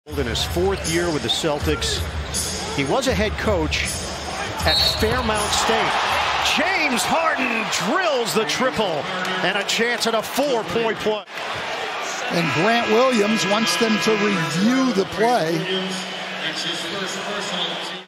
In his fourth year with the Celtics, he was a head coach at Fairmount State. James Harden drills the triple and a chance at a 4-point play. And Grant Williams wants them to review the play.